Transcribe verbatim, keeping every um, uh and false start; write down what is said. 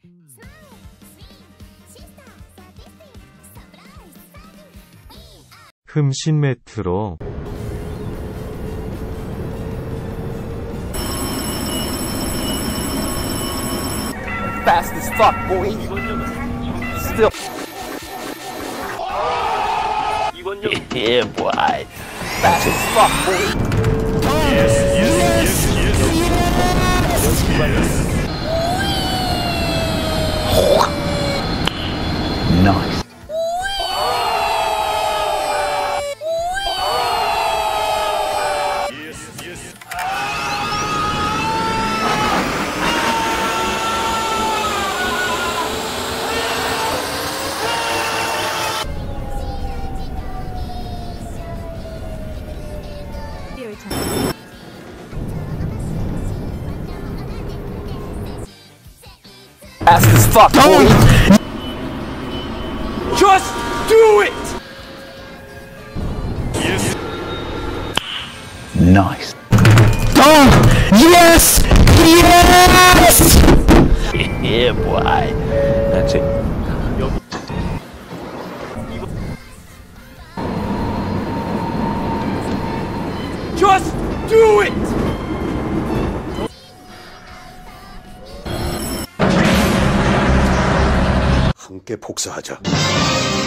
흠신 매트로 Fast as fuck, boy. Still. Yeah, boy. Fast as fuck, boy. Yes, yes, yes, yes, yes. Nice. Yes, yes. Fast as fuck, boy. Just do it! Yes. Nice. Oh! Yes! Yes! Yeah, boy. That's it. Just do it! 함께 복사하자.